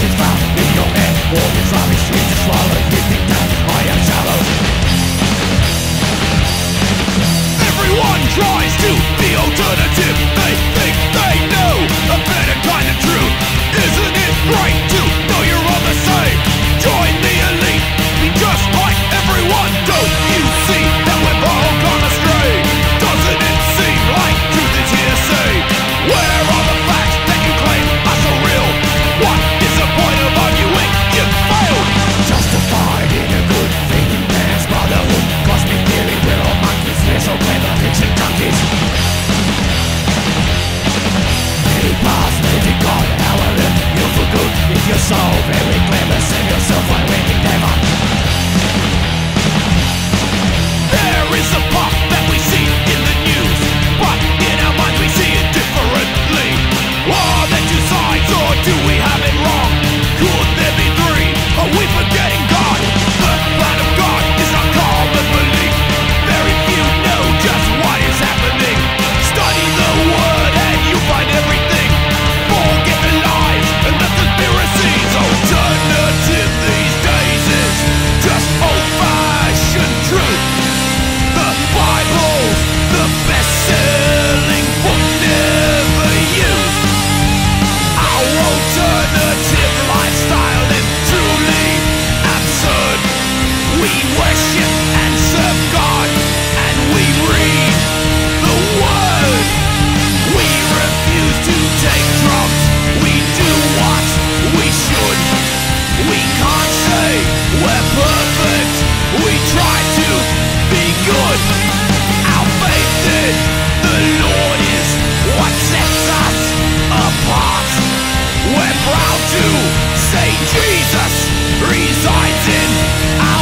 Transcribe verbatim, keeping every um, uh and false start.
is found in your head. All these rubbish dreams to swallow. You think that I am shallow. Everyone tries to be alternative. They think they know a better kind of truth. Isn't it right to know you're all the same? Join the elite, be just like everyone. Don't you see that we're all gone astray? Doesn't it seem like truth is hearsay? Where are the facts that you claim are so real? What is the point of arguing? You failed. Justified in a good thing, man's brotherhood. Cosmic theory, we're all monkeys. We're so clever, fiction junkies. Many paths lead to God. However, you for good. If you're so very clever, send yourself on winning never. There is a path that we see in the news, but in our minds we see it differently. Are there two sides, or do we have it wrong? Could there be three? Are we forgetting God? The plan of God is not common belief. Very few know just what is happening. Study the word and you'll find everything. Forget the lies and the conspiracies. Alternative these days is just old-fashioned truth. The Bible's the best-selling book never used. Our alternative lifestyle is truly absurd. We worship and serve God, and we read the Word. We refuse to take drugs. We do what we should. We can't say we're perfect. We try to be good. Our faith in the Lord is what sets us apart. We're proud to say Jesus resides in